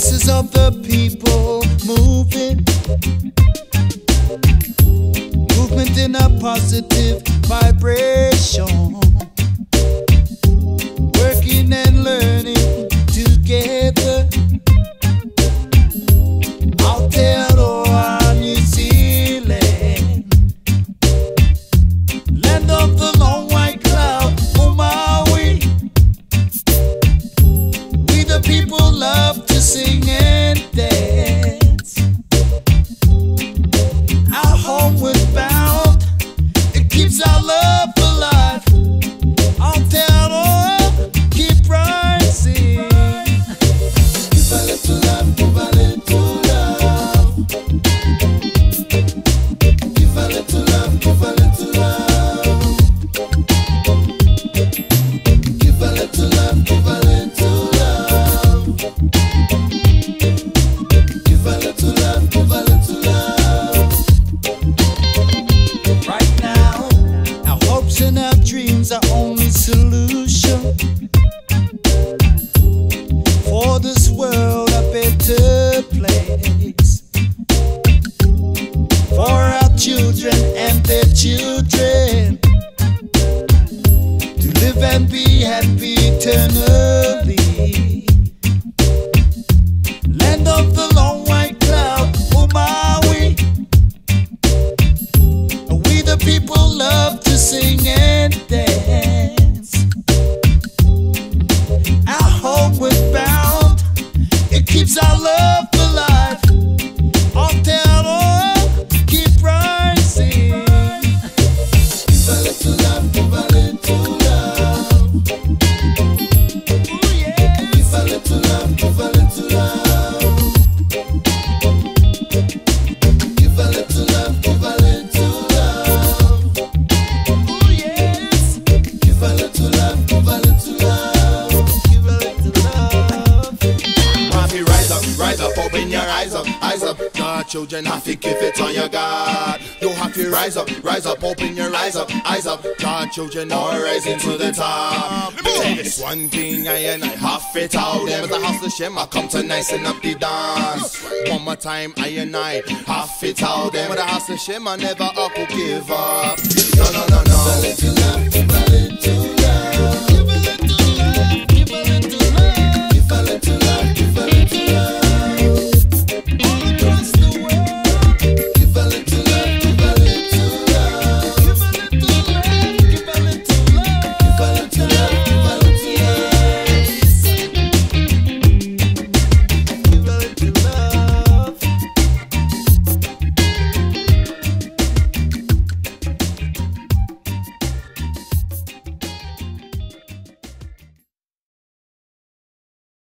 masses of the people moving, movement in a positive vibration, working and learning together. Aotearoa, New Zealand, land of the long white cloud, oh Maui. We the people love to sing and dance. Our homeward bound, it keeps our love alive. Aotearoa, keep rising. Give a little love, give a little love. Give a little love, give a little love. Give a little love, give a little love. Give a little love, give a little love. Right now, our hopes and our dreams are only solution for this world a better place, for our children and their children to live and be happy eternally. Land of the long white cloud, oh Maui. We the people love to sing and dance. Our homeward bound, it keeps our love alive. Aotearoa, keep rising. Give a little love, give a little love. Ooh, yeah. Give a little love, give a little love. Give a little love, give a little love. Ooh, yes. Give a little love, give a little love. Give a little love. Happy rise up, open your eyes up, eyes up. Your children have to give it on your God. You have to rise up, open your eyes up, eyes up. Your children are rising to the top. It's one thing I have it out. Them as the house of Shem, I come to nicen up the dance. One more time, I have it out. Them with the house of Shem, I never up will give up. No. Give a little love, give a little